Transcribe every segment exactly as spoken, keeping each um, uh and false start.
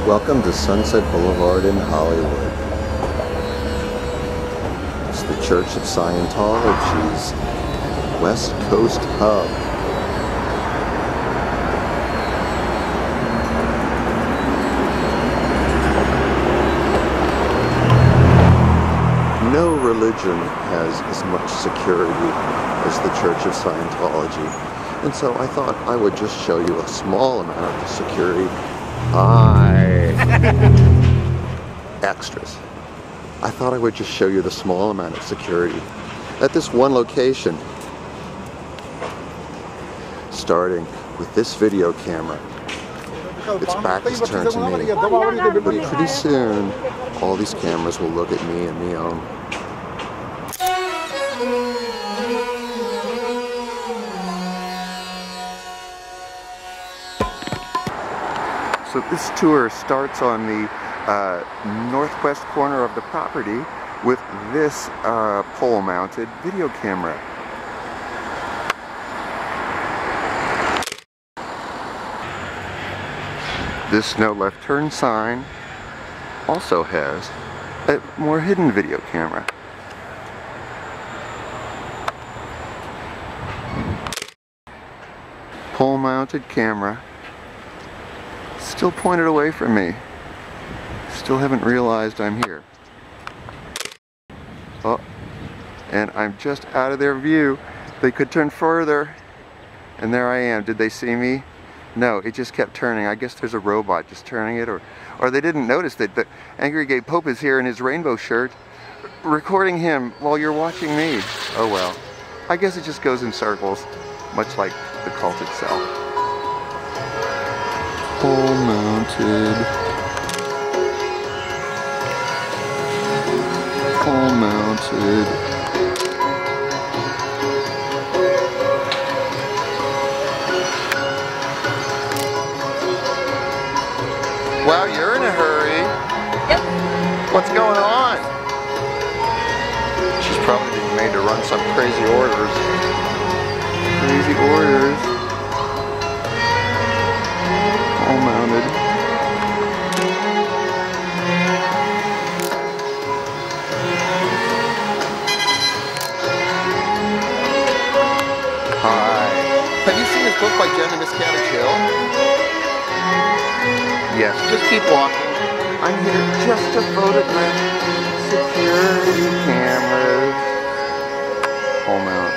Welcome to Sunset Boulevard in Hollywood. It's the Church of Scientology's West Coast hub. No religion has as much security as the Church of Scientology. And so I thought I would just show you a small amount of security. Hi. Extras. I thought I would just show you the small amount of security at this one location. Starting with this video camera. Its back is turned to me. But pretty soon, all these cameras will look at me and me only. So this tour starts on the uh, northwest corner of the property with this uh, pole-mounted video camera. This no left turn sign also has a more hidden video camera. Pole-mounted camera. Still pointed away from me. Still haven't realized I'm here. Oh, and I'm just out of their view. They could turn further, and there I am. Did they see me? No, it just kept turning. I guess there's a robot just turning it, or, or they didn't notice that the Angry Gay Pope is here in his rainbow shirt, recording him while you're watching me. Oh well. I guess it just goes in circles, much like the cult itself. Pole mounted. Pole mounted. Wow, you're in a hurry. Yep. What's going on? She's probably being made to run some crazy orders. Crazy orders. All mounted. Hi. Have you seen this book by David Miscavige? Yes, just keep walking. I'm here just to photograph security cameras. All mount.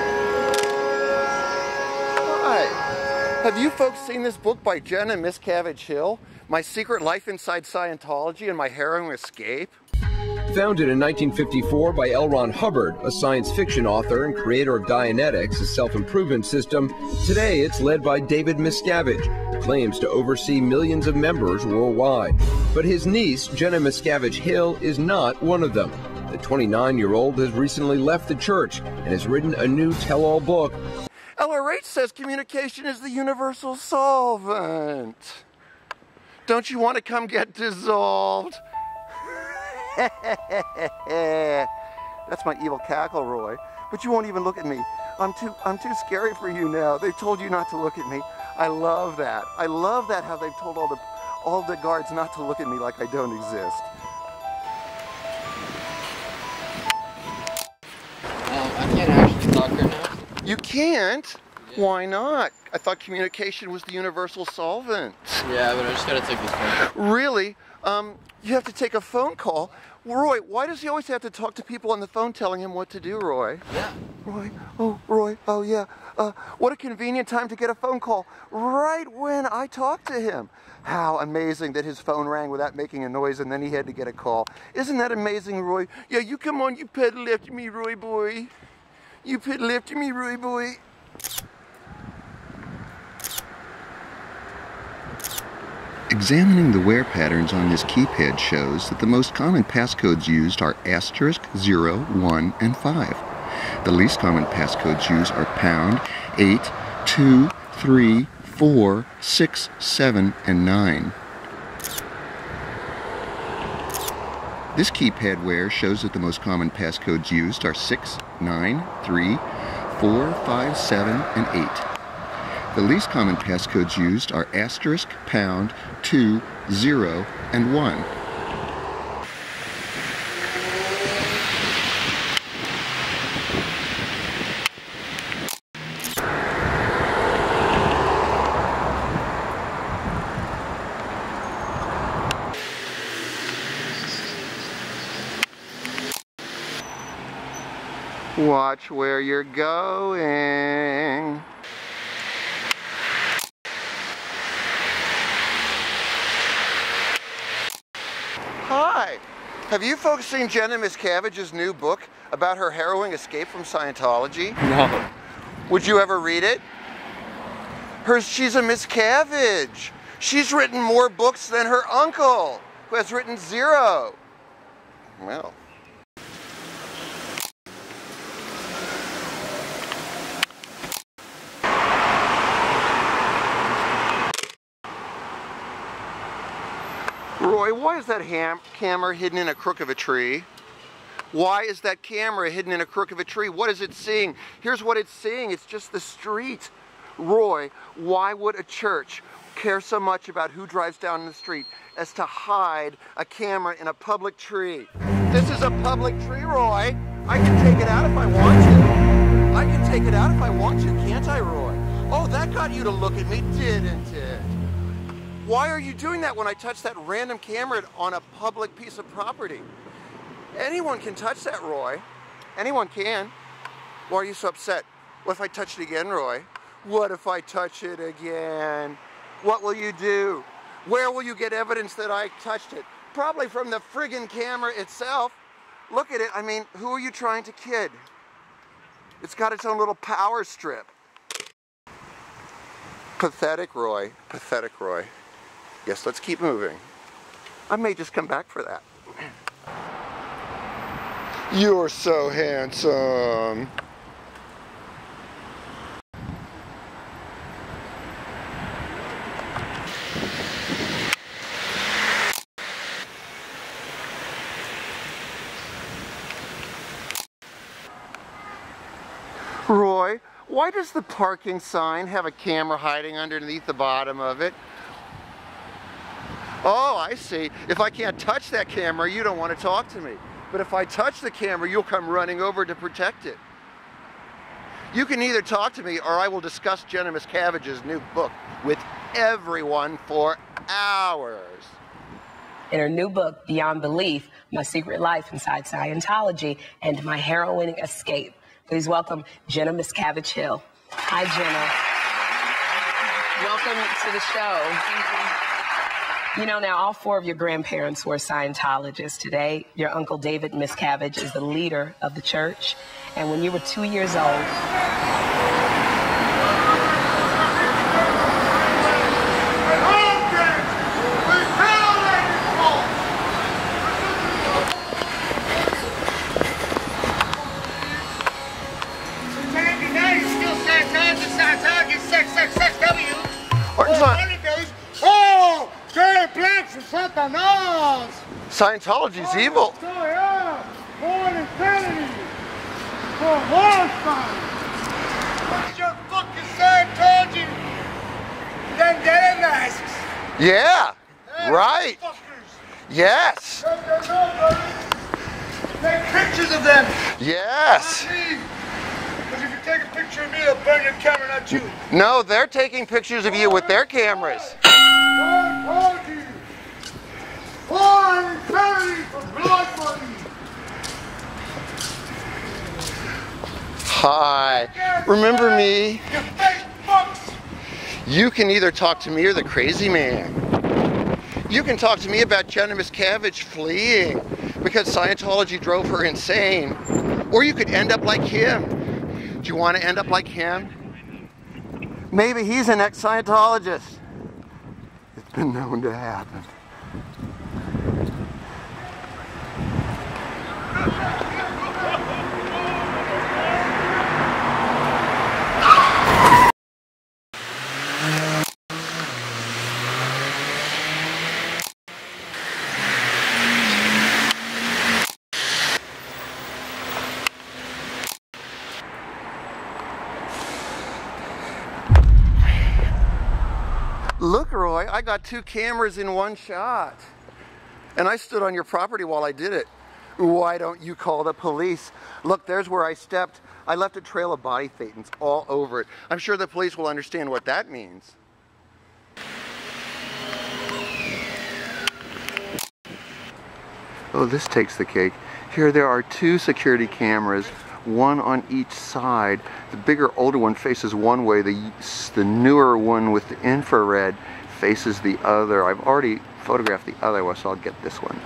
Have you folks seen this book by David Miscavige, My Secret Life Inside Scientology and My Harrowing Escape? Founded in nineteen fifty-four by L. Ron Hubbard, a science fiction author and creator of Dianetics, a self-improvement system, today it's led by David Miscavige, who claims to oversee millions of members worldwide. But his niece, Jenna Miscavige Hill, is not one of them. The twenty-nine-year-old has recently left the church and has written a new tell-all book. L R H says communication is the universal solvent. Don't you want to come get dissolved? That's my evil cackle, Roy. But you won't even look at me. I'm too, I'm too scary for you now. They told you not to look at me. I love that. I love that how they've told all the, all the guards not to look at me like I don't exist. Um, I can't actually talk right now. You can't? Yeah. Why not? I thought communication was the universal solvent. Yeah, but I just gotta take this phone call. Really? Um, you have to take a phone call? Roy, why does he always have to talk to people on the phone telling him what to do, Roy? Yeah. Roy, oh, Roy, oh yeah. Uh, what a convenient time to get a phone call right when I talked to him. How amazing that his phone rang without making a noise and then he had to get a call. Isn't that amazing, Roy? Yeah, you come on, you pedal after me, Roy boy. You pedal after me, Roy boy. Examining the wear patterns on this keypad shows that the most common passcodes used are asterisk, zero, one, and five. The least common passcodes used are pound, eight, two, three, four, six, seven, and nine. This keypad wear shows that the most common passcodes used are six, nine, three, four, five, seven, and eight. The least common passcodes used are asterisk, pound, two, zero, and one. Watch where you're going. Hi! Have you folks seen Jenna Miscavige's new book about her harrowing escape from Scientology? No. Would you ever read it? Her, she's a Miscavige. She's written more books than her uncle, who has written zero. Well. Roy, why is that ham camera hidden in a crook of a tree? Why is that camera hidden in a crook of a tree? What is it seeing? Here's what it's seeing. It's just the street. Roy, why would a church care so much about who drives down the street as to hide a camera in a public tree? This is a public tree, Roy. I can take it out if I want to. I can take it out if I want to, can't I, Roy? Oh, that got you to look at me, didn't it? Why are you doing that when I touch that random camera on a public piece of property? Anyone can touch that, Roy. Anyone can. Why are you so upset? What if I touch it again, Roy? What if I touch it again? What will you do? Where will you get evidence that I touched it? Probably from the friggin' camera itself. Look at it. I mean, who are you trying to kid? It's got its own little power strip. Pathetic, Roy. Pathetic, Roy. Yes, let's keep moving. I may just come back for that. You're so handsome. Roy, why does the parking sign have a camera hiding underneath the bottom of it? Oh, I see. If I can't touch that camera, you don't want to talk to me. But if I touch the camera, you'll come running over to protect it. You can either talk to me or I will discuss Jenna Miscavige's new book with everyone for hours. In her new book, Beyond Belief, My Secret Life Inside Scientology and My Harrowing Escape. Please welcome Jenna Miscavige Hill. Hi, Jenna. Welcome to the show. You know, now all four of your grandparents were Scientologists. Today, your uncle David Miscavige is the leader of the church. And when you were two years old, Scientology's evil. Oh, yeah. More than Kennedy. For horrifying. What's your fucking Scientology? Bandana masks. Yeah. Hey, right. Fuckers. Yes. No, no, no, buddy. Take pictures of them. Yes. Not me. Because if you take a picture of me, they'll burn your camera, not you. No, they're taking pictures of you with their cameras. Scientology. Born eternity for blood money. Hi. Remember me? You fake fucks. You can either talk to me or the crazy man. You can talk to me about Jenna Miscavige fleeing because Scientology drove her insane. Or you could end up like him. Do you want to end up like him? Maybe he's an ex-Scientologist. It's been known to happen. Look, Roy, I got two cameras in one shot. And I stood on your property while I did it. Why don't you call the police? Look, there's where I stepped. I left a trail of body thetans all over it. I'm sure the police will understand what that means. Oh, this takes the cake. Here there are two security cameras, one on each side. The bigger, older one faces one way. The, the newer one with the infrared faces the other. I've already photographed the other one, so I'll get this one.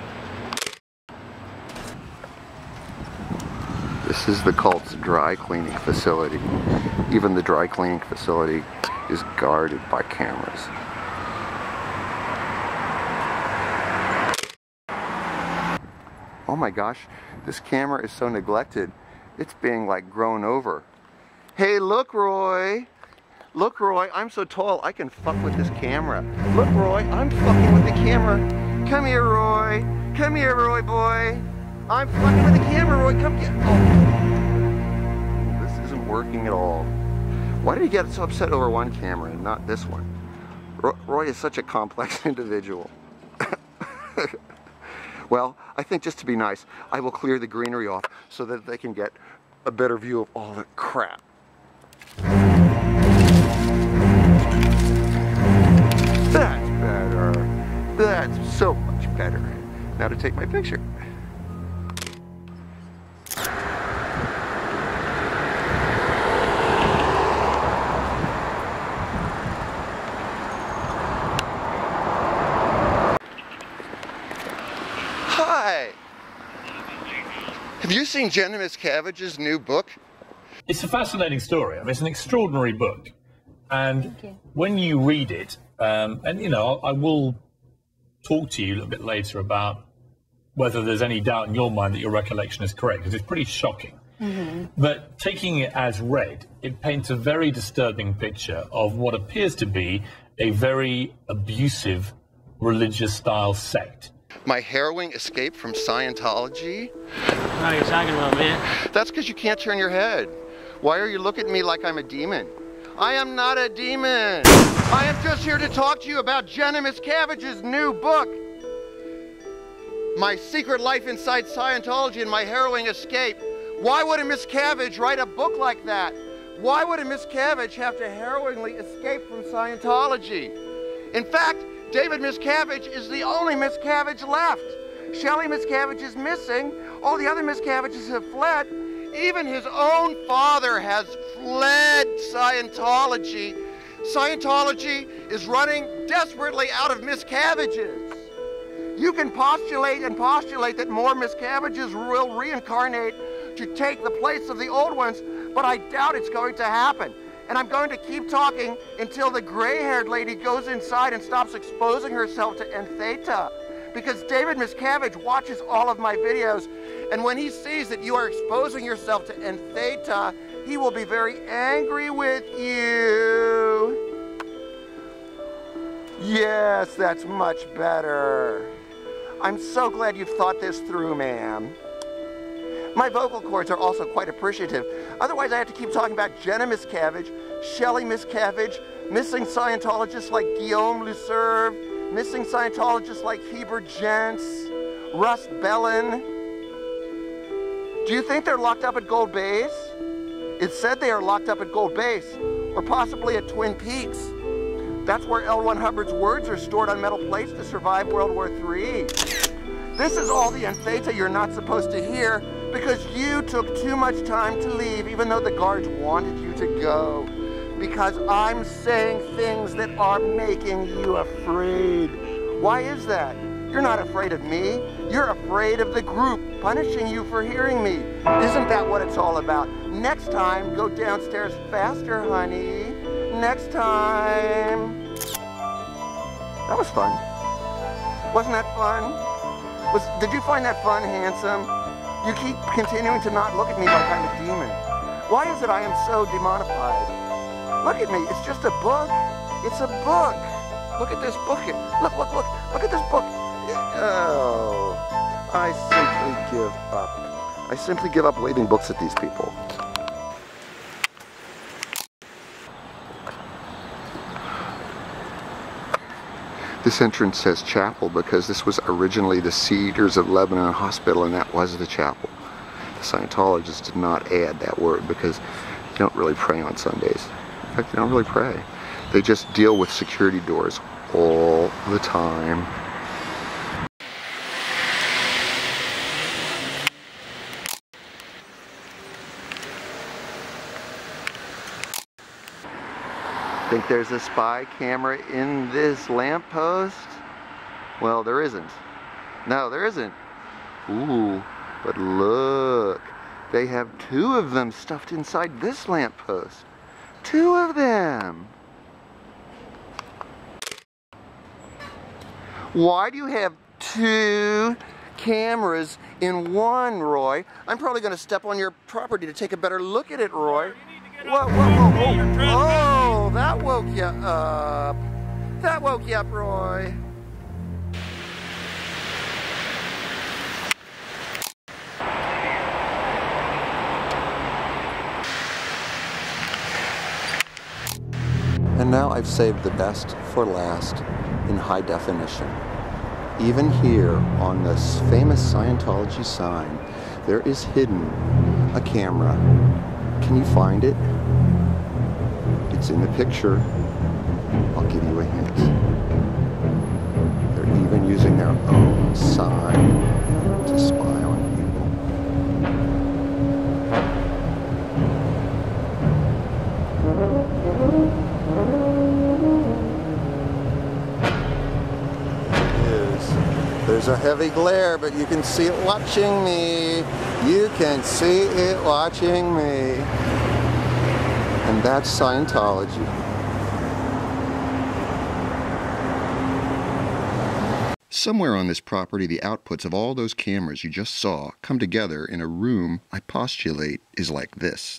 This is the cult's dry cleaning facility. Even the dry cleaning facility is guarded by cameras. Oh my gosh, this camera is so neglected. It's being like grown over. Hey, look, Roy. Look, Roy, I'm so tall I can fuck with this camera. Look, Roy, I'm fucking with the camera. Come here, Roy. Come here, Roy boy. I'm fucking with the camera, Roy. Come get. Oh. This isn't working at all. Why did he get so upset over one camera and not this one? Ro Roy is such a complex individual. Well, I think just to be nice, I will clear the greenery off so that they can get a better view of all the crap. That's better. That's so much better. Now to take my picture. Have you seen David Miscavige's new book? It's a fascinating story. I mean, it's an extraordinary book. And when you read it, um, and, you know, I will talk to you a little bit later about whether there's any doubt in your mind that your recollection is correct, because it's pretty shocking. Mm-hmm. But taking it as read, it paints a very disturbing picture of what appears to be a very abusive religious-style sect. My harrowing escape from Scientology? What are you talking about, man? That's because you can't turn your head. Why are you looking at me like I'm a demon? I am not a demon. I am just here to talk to you about David Miscavige's new book. My Secret Life Inside Scientology and My Harrowing Escape. Why would a Miscavige write a book like that? Why would a Miscavige have to harrowingly escape from Scientology? In fact, David Miscavige is the only Miscavige left. Shelley Miscavige is missing. All the other Miscaviges have fled. Even his own father has fled Scientology. Scientology is running desperately out of Miscaviges. You can postulate and postulate that more Miscaviges will reincarnate to take the place of the old ones, but I doubt it's going to happen. And I'm going to keep talking until the gray-haired lady goes inside and stops exposing herself to N theta. Because David Miscavige watches all of my videos, and when he sees that you are exposing yourself to N theta, he will be very angry with you. Yes, that's much better. I'm so glad you've thought this through, ma'am. My vocal cords are also quite appreciative. Otherwise, I have to keep talking about Jenna Miscavige, Shelley Miscavige, missing Scientologists like Guillaume Lucerve, missing Scientologists like Heber Jentz, Russ Bellin. Do you think they're locked up at Gold Base? It said they are locked up at Gold Base, or possibly at Twin Peaks. That's where L one Hubbard's words are stored on metal plates to survive World War Three. This is all the N theta you're not supposed to hear because you took too much time to leave even though the guards wanted you to go. Because I'm saying things that are making you afraid. Why is that? You're not afraid of me. You're afraid of the group punishing you for hearing me. Isn't that what it's all about? Next time, go downstairs faster, honey. Next time. That was fun. Wasn't that fun? Was, did you find that fun, handsome? You keep continuing to not look at me like I'm a demon. Why is it I am so demonified? Look at me, it's just a book. It's a book. Look at this book. Look, look, look, look at this book. Oh, I simply give up. I simply give up waving books at these people. This entrance says chapel because this was originally the Cedars of Lebanon Hospital, and that was the chapel. The Scientologists did not add that word because they don't really pray on Sundays. In fact, they don't really pray. They just deal with security doors all the time. Think there's a spy camera in this lamppost? Well, there isn't. No, there isn't. Ooh, but look. They have two of them stuffed inside this lamppost. Two of them. Why do you have two cameras in one, Roy? I'm probably going to step on your property to take a better look at it, Roy. Whoa, whoa, whoa, whoa. Oh, that woke you up. That woke you up, Roy. And now I've saved the best for last in high definition. Even here on this famous Scientology sign, there is hidden a camera. Can you find it? It's in the picture. I'll give you a hint. They're even using their own sign to spy on people. It is. There's a heavy glare, but you can see it watching me. You can see it watching me. And that's Scientology. Somewhere on this property, the outputs of all those cameras you just saw come together in a room I postulate is like this.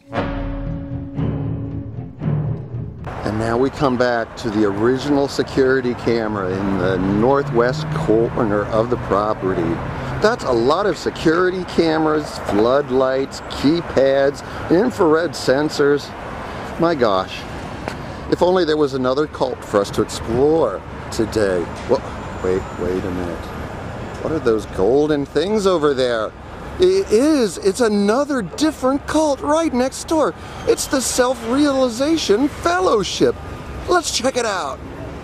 And now we come back to the original security camera in the northwest corner of the property. That's a lot of security cameras, floodlights, keypads, infrared sensors. My gosh, if only there was another cult for us to explore today. Well, wait, wait a minute. What are those golden things over there? It is, it's another different cult right next door. It's the Self-Realization Fellowship. Let's check it out.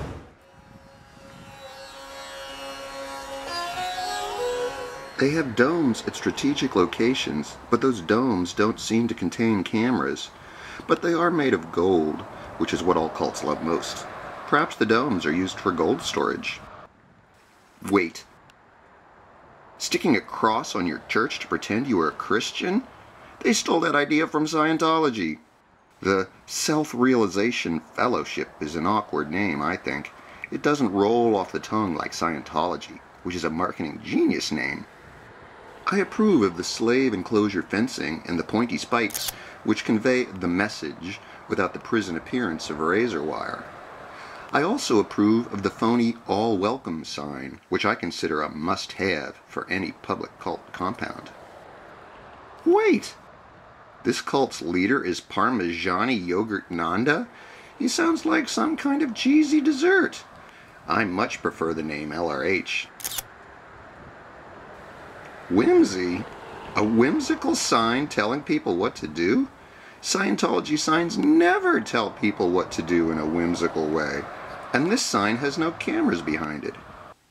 They have domes at strategic locations, but those domes don't seem to contain cameras. But they are made of gold, which is what all cults love most. Perhaps the domes are used for gold storage. Wait. Sticking a cross on your church to pretend you are a Christian? They stole that idea from Scientology. The Self-Realization Fellowship is an awkward name, I think. It doesn't roll off the tongue like Scientology, which is a marketing genius name. I approve of the slave enclosure fencing and the pointy spikes, which convey the message without the prison appearance of a razor wire. I also approve of the phony all welcome sign, which I consider a must-have for any public cult compound. Wait! This cult's leader is Parmigiani Yogurt Nanda? He sounds like some kind of cheesy dessert. I much prefer the name L R H. Whimsy? A whimsical sign telling people what to do? Scientology signs never tell people what to do in a whimsical way. And this sign has no cameras behind it.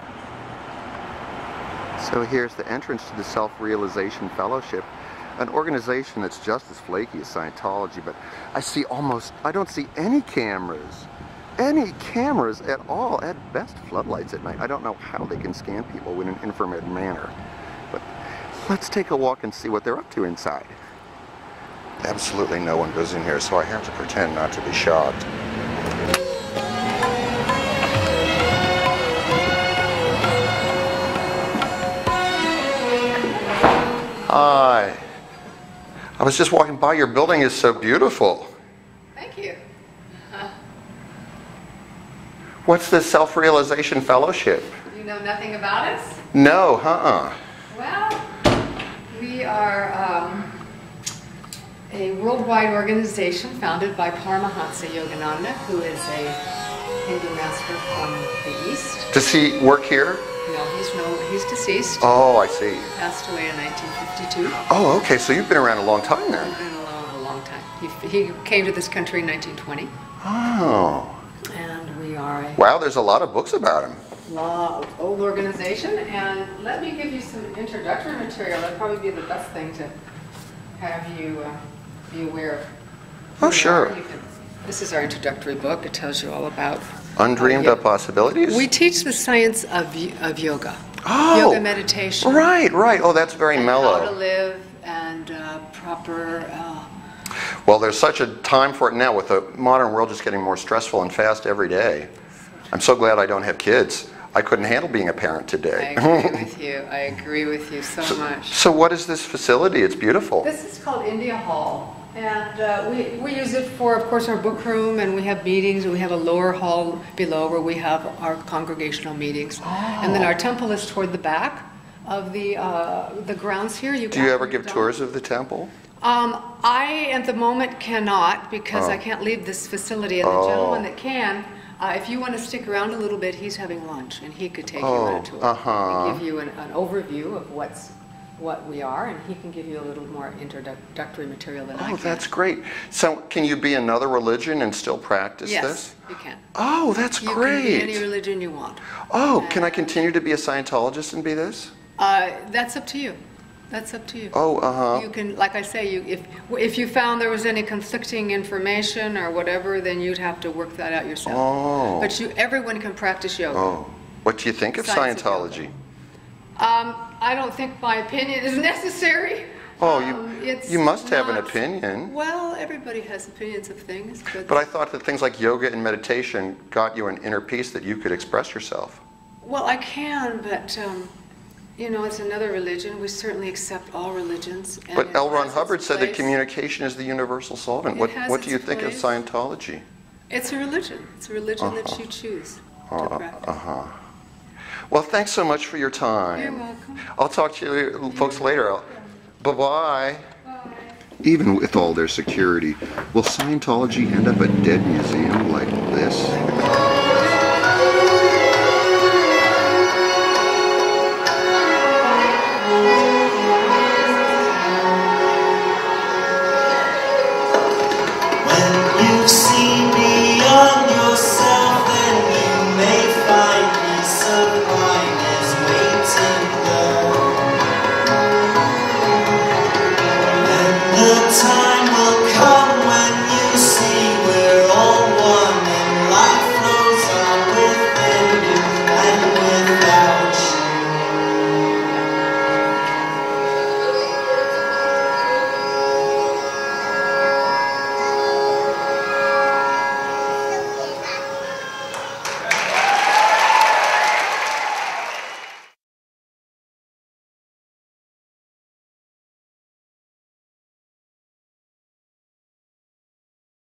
So here's the entrance to the Self-Realization Fellowship, an organization that's just as flaky as Scientology, but I see almost, I don't see any cameras. Any cameras at all. At best, floodlights at night. I don't know how they can scan people in an infrared manner. But let's take a walk and see what they're up to inside. Absolutely no one goes in here, so I have to pretend not to be shocked. Hi. I was just walking by. Your building is so beautiful. Thank you. Uh, What's the Self-Realization Fellowship? you know nothing about us? No, uh-uh. Well, we are um, a worldwide organization founded by Paramahansa Yogananda, who is a Hindu master pastor from the East. Does he work here? No, he's no, he's deceased. Oh, I see. Passed away in nineteen fifty-two. Oh, okay, so you've been around a long time then. He's been around a long time. He, he came to this country in nineteen twenty. Oh. And we are a Wow, there's a lot of books about him. law old organization. And let me give you some introductory material. That'd probably be the best thing to have you uh, be aware of. Oh, sure. You can, this is our introductory book. It tells you all about Undreamed uh, Up Possibilities? We teach the science of, of yoga. Oh, yoga meditation. Right, right. Oh, that's very and mellow. How to live and uh, proper. Uh, Well, there's such a time for it now with the modern world just getting more stressful and fast every day. I'm so glad I don't have kids. I couldn't handle being a parent today. I agree with you. I agree with you so, so much. So what is this facility? It's beautiful. This is called India Hall. And uh, we, we use it for, of course, our book room, and we have meetings. We have a lower hall below where we have our congregational meetings. Oh. And then our temple is toward the back of the, uh, the grounds here. You Do you ever give tours of the temple? Um, I, at the moment, cannot because Oh. I can't leave this facility. And the Oh. gentleman that can, uh, if you want to stick around a little bit, he's having lunch, and he could take you on Oh, a tour uh-huh. and give you an, an overview of what's what we are, and he can give you a little more introductory material than I Oh, can. that's great. So can you be another religion and still practice yes, this? you can. Oh, that's you great. You can be any religion you want. Oh, can I continue to be a Scientologist and be this? Uh, that's up to you. That's up to you. Oh, uh-huh. You can, like I say, you if if you found there was any conflicting information or whatever, then you'd have to work that out yourself. Oh. But you, everyone can practice yoga. Oh. What do you think of Science of Scientology? Um, I don't think my opinion is necessary. Oh, Um, you, it's you must have an not- opinion. Well, everybody has opinions of things, but, But I thought that things like yoga and meditation got you an inner peace that you could express yourself. well, I can, but um, you know, it's another religion. We certainly accept all religions. And But it L. Ron has Hubbard its said that place. communication is the universal solvent. It What, has what do you its think of place. Scientology? It's a religion. It's a religion that Uh-huh. you choose to Uh, practice. uh-huh. Well, thanks so much for your time. You're welcome. I'll talk to you folks later. I'll- Bye-bye. Even with all their security, will Scientology end up a dead museum like